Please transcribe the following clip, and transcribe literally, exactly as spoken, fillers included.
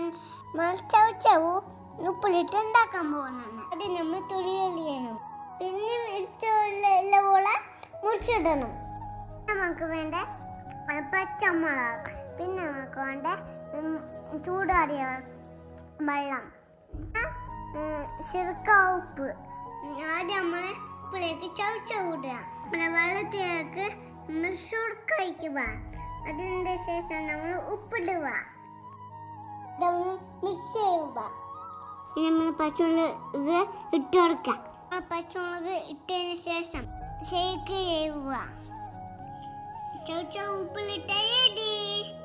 Friends, ചവച്ചവു ഉപ്പിലിട്ട് ഉണ്ടാക്കാൻ പോകുന്നതാണ്. അത് നമ്മൾ തുള്ളിയണം. പിന്നെ ഇഷ്ടമുള്ള പോലെ മുറിച്ചിടണം. നമുക്ക് വേണ്ട പച്ചമുളക്, പിന്നെ നമുക്ക് വേണ്ട ചൂടാറിയ വെള്ളം, ശർക്ക, ഉപ്പ്. ആദ്യം നമ്മൾ ഉപ്പിലേക്ക് ചവച്ചവിടുക. പിന്നെ വെള്ളത്തിലേക്ക് നമ്മൾ ശർക്ക ഒഴിക്കുക. അതിൻ്റെ ശേഷം നമ്മൾ ഉപ്പിടുക. മിക്സ് ചെയ്യുക. നമ്മൾ പച്ചമുളക് ഇട്ട് കൊടുക്കുക. പച്ചമുളക് ഇട്ടതിന് ശേഷം ഷേക്ക് ചെയ്യുക. ചവച്ച ഉപ്പിലിട്ട റെഡി.